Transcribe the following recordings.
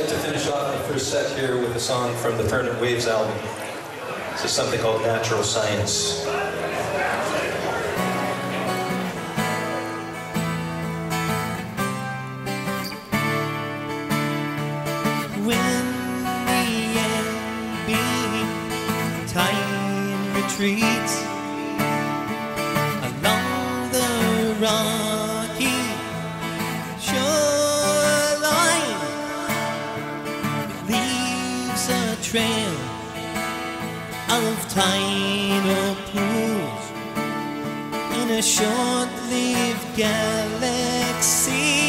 like to finish off my first set here with a song from the Permanent Waves album. This is something called Natural Science. When the ambient time retreats along the rocky shoreline, it leaves a trail of tidal pools in a short-lived galaxy.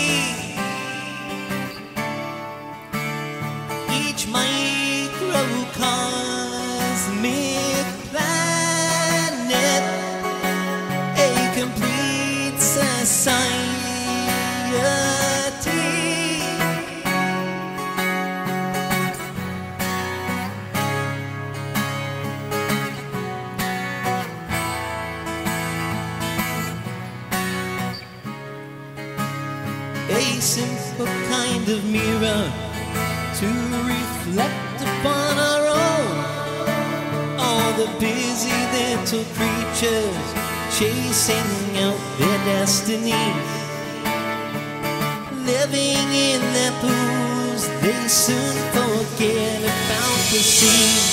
Each microcosmic planet, a complete society. A simple kind of mirror to reflect upon our own. All the busy little creatures chasing out their destinies, living in their pools, they soon forget about the sea.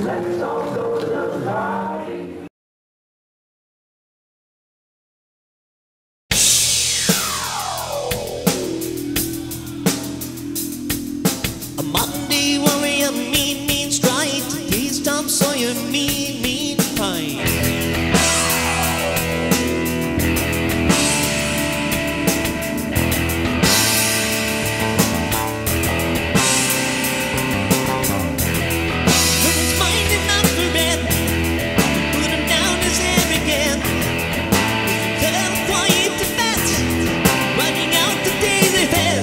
A Monday warrior, mean stride. Today's Tom Sawyer, mean pine. Put his mind in mouth for red. Put him down his hair again. With a quiet defense, writing out the days ahead.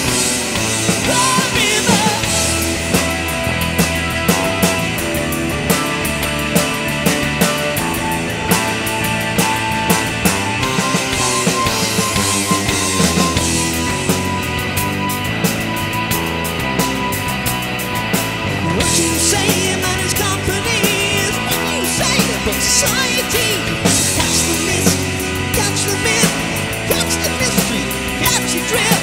What you say about his company is what you say about society. Catch the mist, catch the myth, catch the mystery, catch the drift.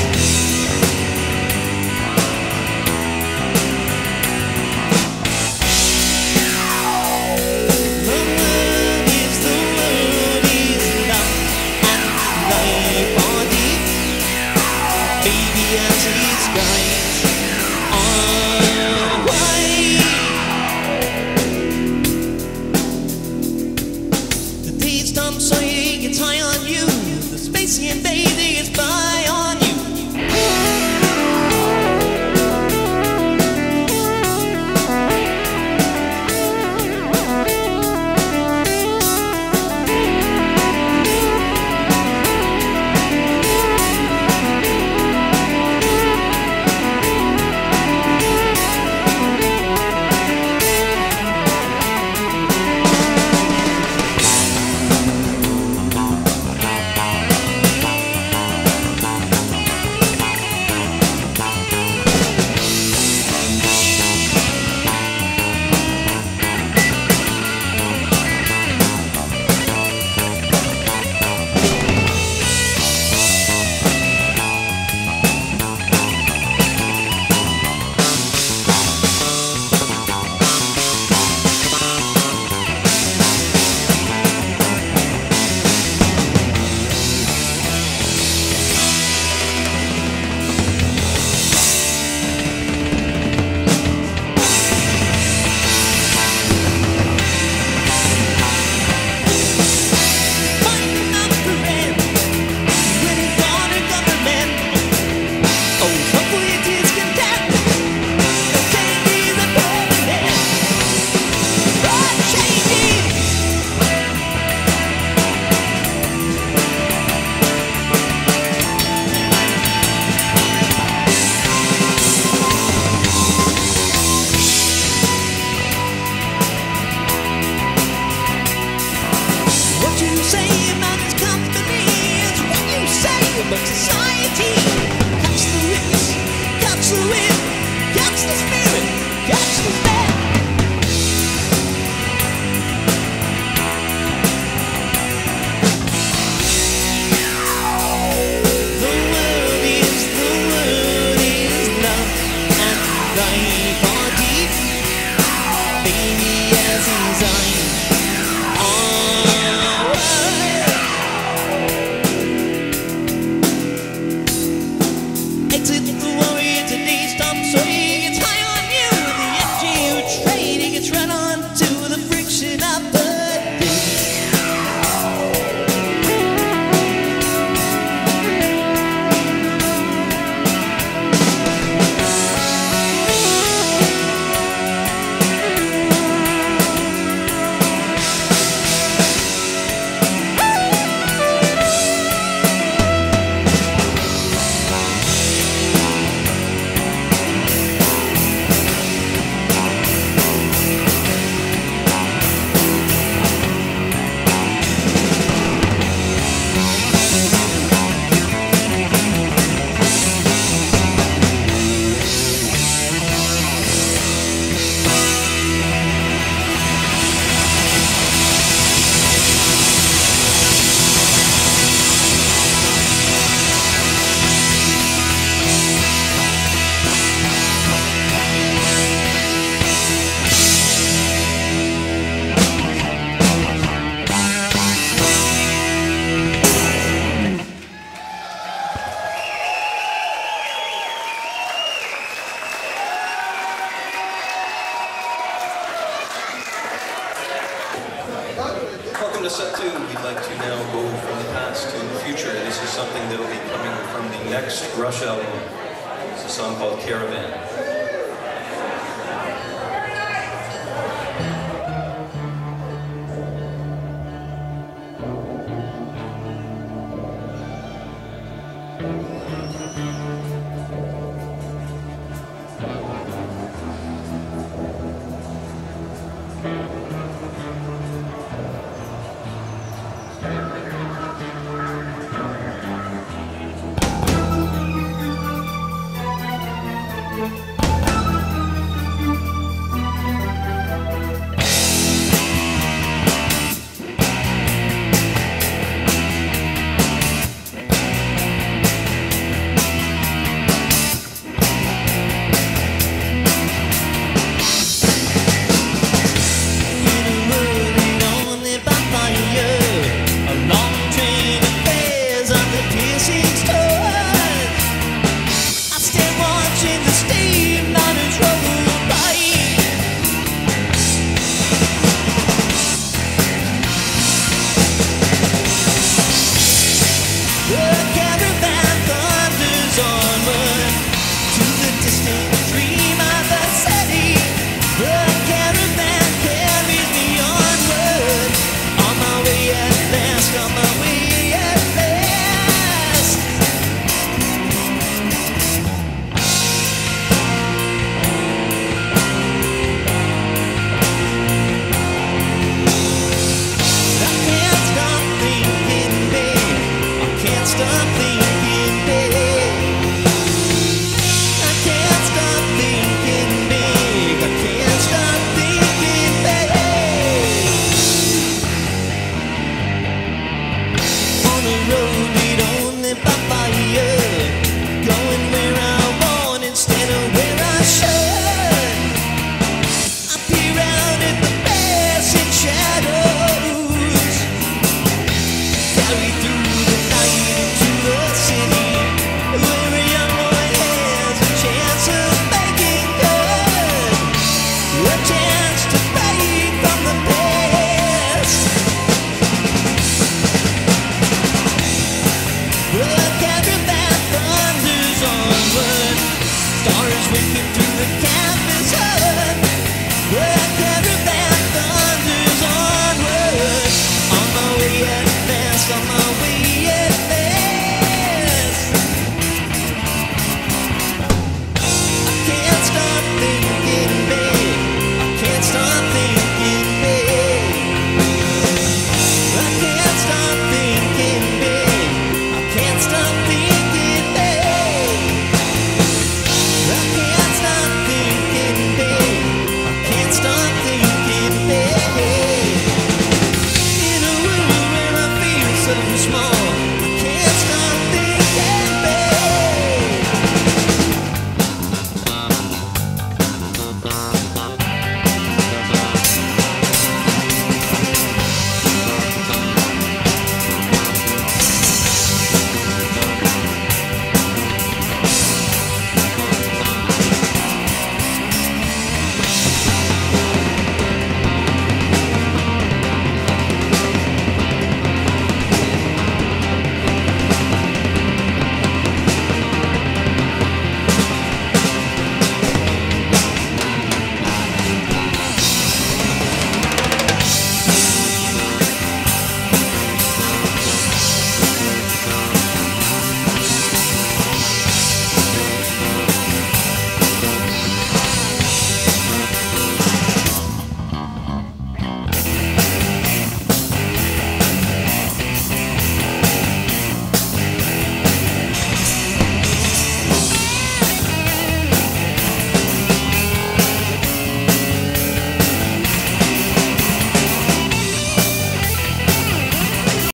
The word is love and life are deep. Baby as his guides our way. The days Tom Sawyer gets high on you. The spacey invader is by on you. But society, catch the witness, catch the wind, catch the spirit, catch the man. The word is love and life are deep. Baby as his eyes are. set two, we'd like to now go from the past to the future. This is something that will be coming from the next Rush album. It's a song called Caravan. Road